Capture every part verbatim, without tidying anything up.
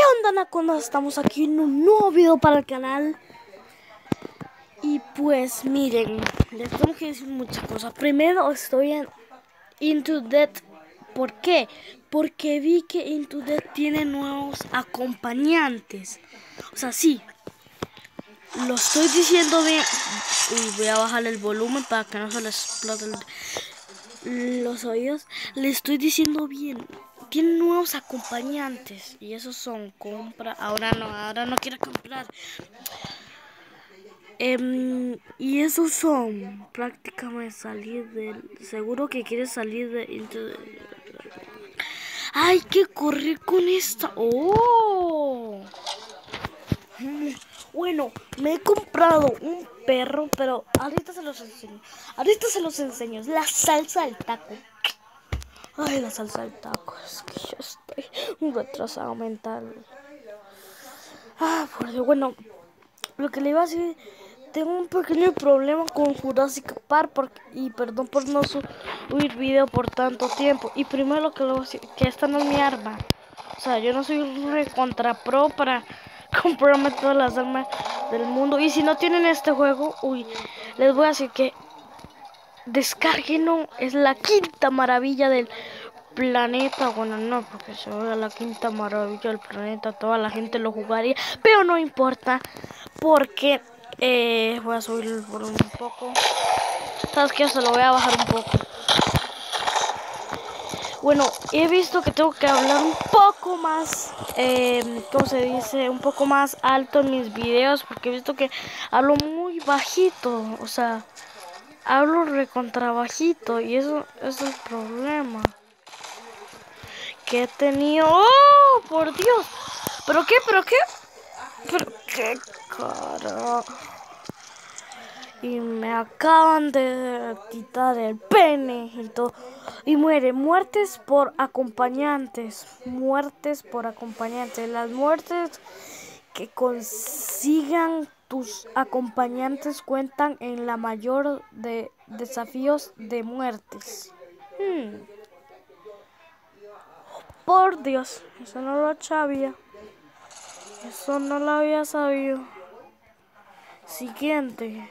onda, Anaconda? Estamos aquí en un nuevo video para el canal. Y pues miren, les tengo que decir muchas cosas. Primero, estoy en Into Dead. ¿Por qué? Porque vi que Into Dead tiene nuevos acompañantes. O sea, sí, lo estoy diciendo bien. Uy, voy a bajar el volumen para que no se les explote el... los oídos. Le estoy diciendo bien. Tiene nuevos acompañantes. Y esos son compra. Ahora no, ahora no quiero comprar. Eh, y esos son prácticamente salir del... Seguro que quieres salir de... de... ¡Hay que correr con esta! ¡Oh! Bueno, me he comprado un perro, pero ahorita se los enseño. Ahorita se los enseño. Es la salsa del taco. Ay, la salsa del taco. Es que yo estoy un retrasado mental. Ah, por Dios. Bueno, lo que le iba a decir... Tengo un pequeño problema con Jurassic Park porque, y perdón por no subir video por tanto tiempo. Y primero que lo que esta no es mi arma. O sea, yo no soy re contra pro para comprarme todas las armas del mundo. Y si no tienen este juego, uy, les voy a decir que descarguenlo. Es la quinta maravilla del planeta. Bueno, no, porque si fuera la quinta maravilla del planeta, toda la gente lo jugaría. Pero no importa, porque... Eh, voy a subir el volumen un poco. ¿Sabes qué? Se lo voy a bajar un poco. Bueno, he visto que tengo que hablar un poco más, eh, ¿cómo se dice? Un poco más alto en mis videos, porque he visto que hablo muy bajito. O sea, hablo recontra bajito y eso, eso es el problema que he tenido. ¡Oh, por Dios! ¿Pero qué? ¿Pero qué? ¿Pero qué, cara? Y me acaban de quitar el pene y todo. Y muere. Muertes por acompañantes. Muertes por acompañantes. Las muertes que consigan tus acompañantes cuentan en la mayor de desafíos de muertes. Hmm. Por Dios. Eso no lo sabía. Eso no lo había sabido. Siguiente.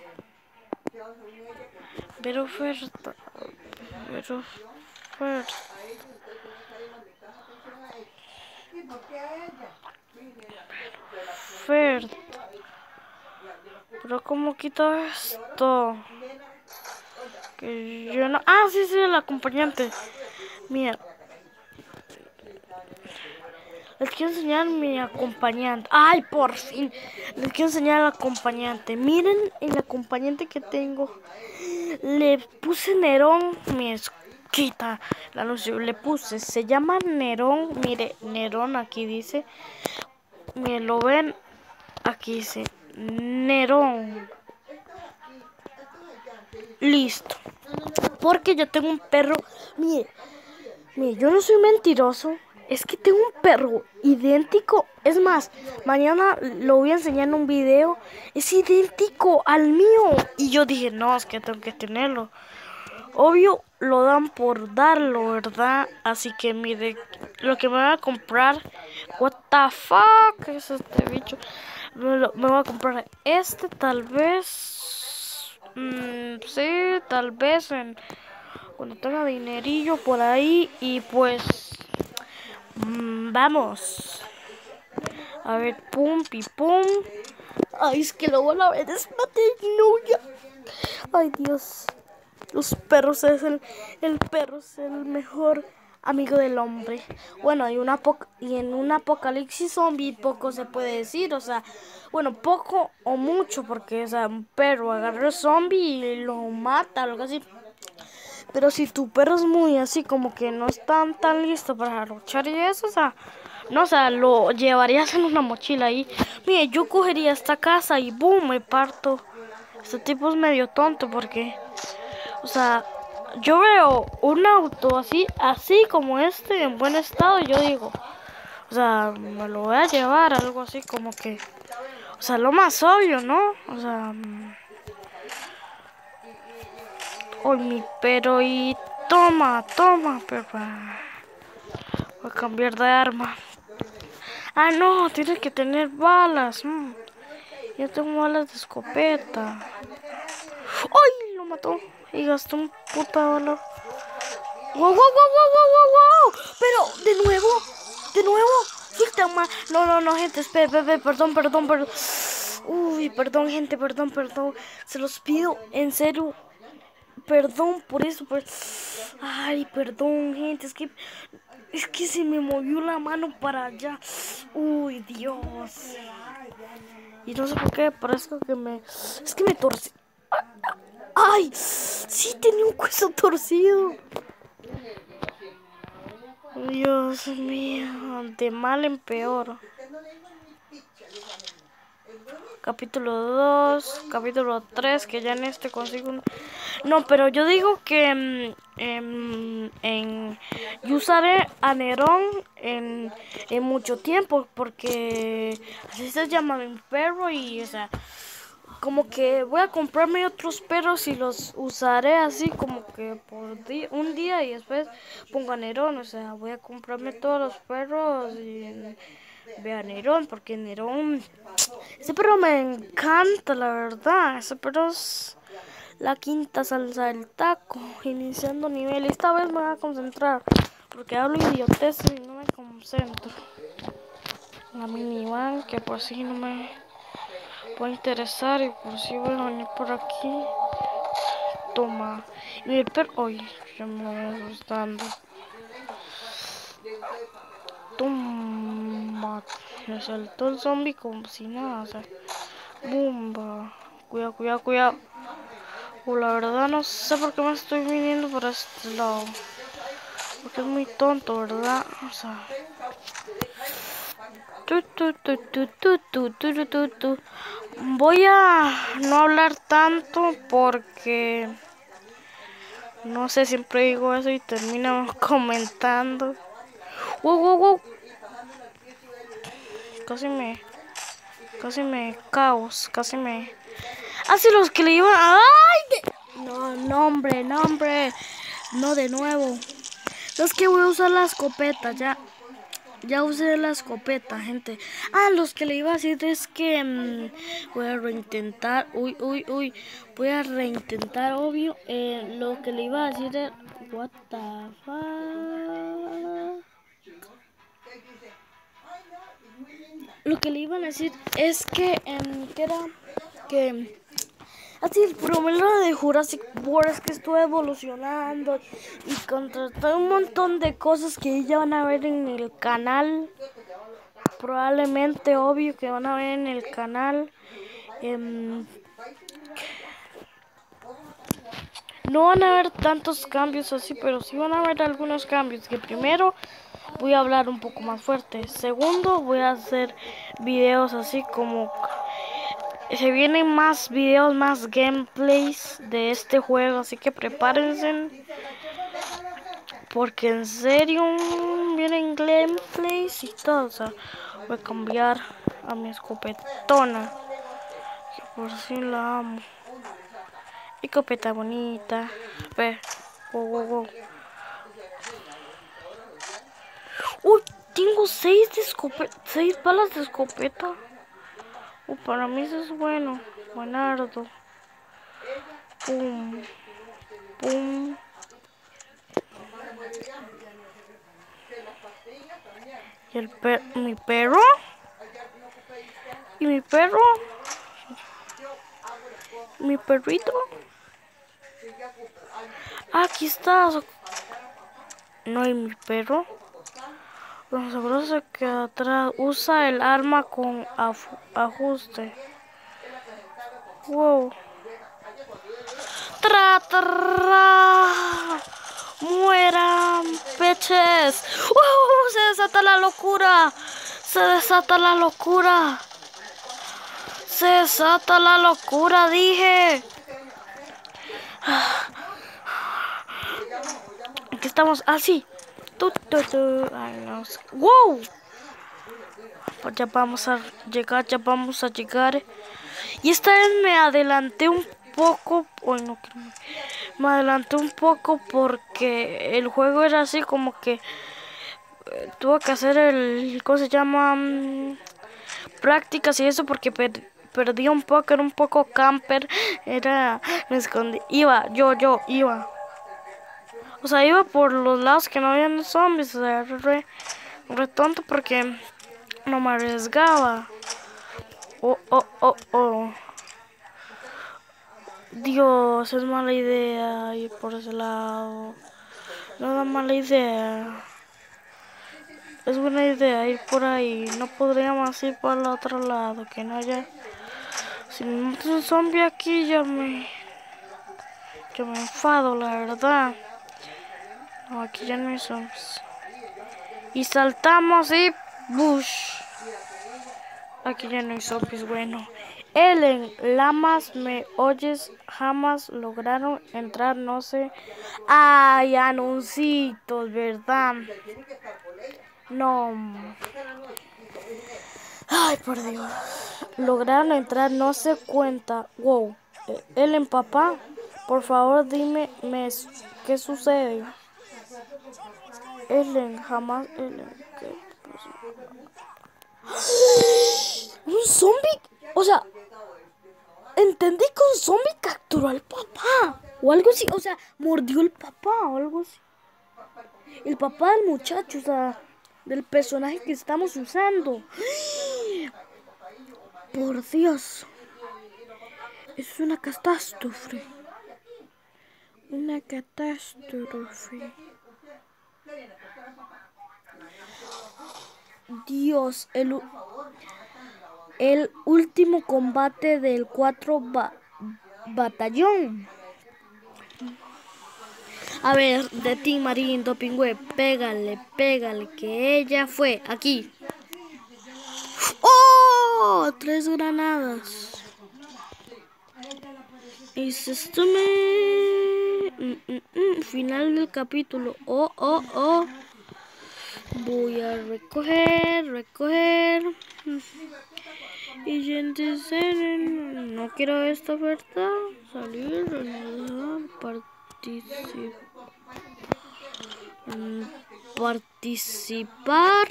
Pero oferta, pero oferta. Oferta. Pero cómo quito esto. Que yo no. Ah, sí, sí, el acompañante. Mira. Les quiero enseñar mi acompañante. Ay, por fin. Les quiero enseñar al acompañante. Miren el acompañante que tengo. Le puse Nerón. Mi esquita. La anuncio. Le puse. Se llama Nerón. Mire, Nerón aquí dice. Mire, lo ven. Aquí dice Nerón. Listo. Porque yo tengo un perro. Mire. Mire, yo no soy mentiroso. Es que tengo un perro idéntico. Es más, mañana lo voy a enseñar en un video. Es idéntico al mío. Y yo dije, no, es que tengo que tenerlo. Obvio, lo dan por darlo, ¿verdad? Así que mire, lo que me voy a comprar. What the fuck es este bicho. Me, lo, me voy a comprar este, tal vez. Mmm, sí, tal vez en... Cuando tenga dinerillo por ahí. Y pues... Mmm, vamos. A ver, pum, pi, pum. Ay, es que lo van a ver, es Matenuya. Ay, Dios. Los perros es el... El perro es el mejor amigo del hombre. Bueno, hay una y en un apocalipsis zombie poco se puede decir. O sea, bueno, poco o mucho. Porque, o sea, un perro agarra al zombie y lo mata, algo así. Pero si tu perro es muy así, como que no está tan listo para luchar y eso, o sea, no, o sea, lo llevarías en una mochila ahí. Mire, yo cogería esta casa y boom, me parto. Este tipo es medio tonto porque, o sea, yo veo un auto así, así como este, en buen estado, y yo digo, o sea, me lo voy a llevar, algo así como que, o sea, lo más obvio, ¿no? O sea... Oh, mi pero y toma, toma, papá. Voy a cambiar de arma. Ah, no, tienes que tener balas. Mm. Yo tengo balas de escopeta. ¡Ay! Lo mató. Y gastó un puta bala. ¡Wow, wow, wow, wow, wow, wow, wow! Pero, de nuevo, de nuevo. Suelta más. No, no, no, gente, espera, espera, perdón, perdón, perdón. Uy, perdón, gente, perdón, perdón. Se los pido, en serio. Perdón por eso, por... Ay, perdón, gente, es que... Es que se me movió la mano para allá. Uy, Dios. Y no sé por qué, parezco que me... Es que me torcí. ¡Ay! Sí, tenía un hueso torcido. Dios mío, de mal en peor. Capítulo dos, capítulo tres, que ya en este consigo un... No, pero yo digo que mm, em, en, yo usaré a Nerón en, en mucho tiempo, porque así se llama mi perro y, o sea, como que voy a comprarme otros perros y los usaré así como que por di un día y después pongo a Nerón, o sea, voy a comprarme todos los perros y ve a Nerón, porque Nerón, ese perro me encanta, la verdad, ese perro es la quinta salsa del taco, iniciando nivel. Esta vez me voy a concentrar, porque hablo idiotez y no me concentro. La minivan, que por si no me puede interesar y por si voy a venir por aquí. Toma. Y el perro, oye, ya me voy asustando. Toma. Me saltó el zombie como si nada, o sea, bomba. Cuidado, cuidado, cuidado. Uh, la verdad no sé por qué me estoy viniendo por este lado. Porque es muy tonto, ¿verdad? O sea... Tu, tu, tu, tu, tu, tu, tu, tu, tu. Voy a no hablar tanto porque... No sé, siempre digo eso y termino comentando. Wow, wow, wow. Casi me... Casi me caos, casi me... Así los que le iban... ¡Ay! De... No, no, hombre, no, hombre. No, de nuevo. Es que voy a usar la escopeta, ya. Ya usé la escopeta, gente. Ah, los que le iba a decir es que mmm, voy a reintentar. Uy, uy, uy. Voy a reintentar, obvio. Eh, lo que le iba a decir es... What the fuck? Lo que le iban a decir es que... Um, que era... Que... Así, el problema de Jurassic World es que estuve evolucionando y contraté un montón de cosas que ya van a ver en el canal. Probablemente, obvio, que van a ver en el canal. Eh, no van a haber tantos cambios así, pero sí van a haber algunos cambios. Que primero voy a hablar un poco más fuerte. Segundo, voy a hacer videos así como... Se vienen más videos, más gameplays de este juego, así que prepárense. Porque en serio vienen gameplays y todo. O sea, voy a cambiar a mi escopetona, que por si la amo. Escopeta bonita. Ve. Wow, wow, wow. Uy, tengo seis de escopeta, seis balas de escopeta. Uh, para mí eso es bueno. Buenardo. Pum. Pum. ¿Y el per mi perro? ¿Y mi perro? ¿Mi perrito? Ah, aquí está. No hay mi perro. Lo sabroso que atrás usa el arma con ajuste. Wow. Tra, tra. Mueran, peches. ¡Uh! Se desata la locura. Se desata la locura. Se desata la locura, dije. Aquí estamos así. Tu, tu, tu. Ay, no sé. ¡Wow! Pues ya vamos a llegar, ya vamos a llegar. Y esta vez me adelanté un poco. Uy, no, me adelanté un poco porque el juego era así como que eh, tuve que hacer el, ¿cómo se llama? Mm, prácticas y eso porque per- perdí un poco, era un poco camper, era, me escondí, iba, yo, yo, iba. O sea, iba por los lados que no habían zombies, o sea, re, re tonto porque no me arriesgaba. Oh, oh, oh, oh. Dios, es mala idea ir por ese lado. No es mala idea. Es buena idea ir por ahí. No podríamos ir por el otro lado, que no haya... Si me mata un zombie aquí, yo me... Yo me enfado, la verdad. No, aquí ya no hay zombies. Y saltamos y... ¡Bush! Aquí ya no hay zombies, bueno. Ellen, lamas, ¿me oyes? Jamás lograron entrar, no sé. Ay, anuncitos, ¿verdad? No. Ay, por Dios. Lograron entrar, no se cuenta. Wow. Eh, Ellen, papá, por favor dime me, qué sucede. Ellen, jamás. Ellen, ¿qué pasó? ¿Un zombie? O sea, entendí que un zombie capturó al papá. O algo así. O sea, mordió al papá o algo así. El papá del muchacho, o sea, del personaje que estamos usando. Por Dios. Es una catástrofe. Una catástrofe. Dios, el, el último combate del cuatro ba, batallón. A ver, de ti, Marín, Dopingüe, pégale, pégale, que ella fue aquí. ¡Oh! Tres granadas. Y se estume... Mm, mm, mm. Final del capítulo. Oh, oh, oh. Voy a recoger, recoger. Y gente, no quiero esta oferta. Salir, reanudar, participar. Participar.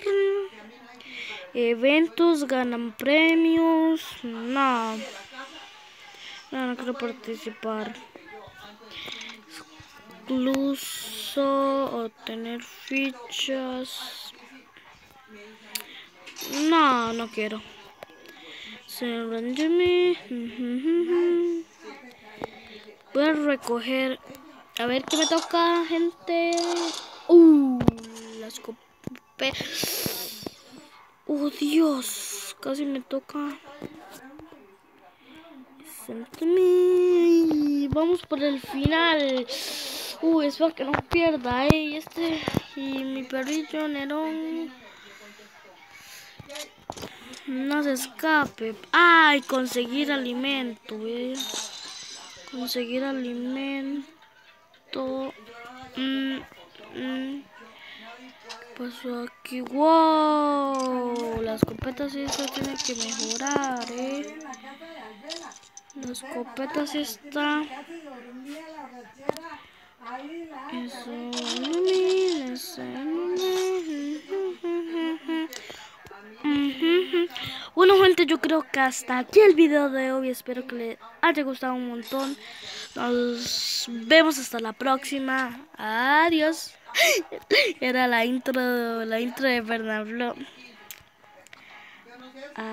Eventos, ganan premios. No. No, no quiero participar. Incluso obtener fichas. No, no quiero. Voy a recoger. A ver qué me toca, gente. Uh, la escopeta. Oh, Dios. Casi me toca. Vamos por el final. Uh, espero que no pierda, eh. Y este. Y mi perrillo Nerón. No se escape. Ay, conseguir alimento, eh. Conseguir alimento. Mm, mm. ¿Qué pasó aquí? Wow. La escopeta sí se tiene que mejorar, eh. La escopeta sí está. Eso no me, eso no me. Bueno, gente, yo creo que hasta aquí el video de hoy. Espero que les haya gustado un montón. Nos vemos hasta la próxima. Adiós. Era la intro, la intro de Bernardo.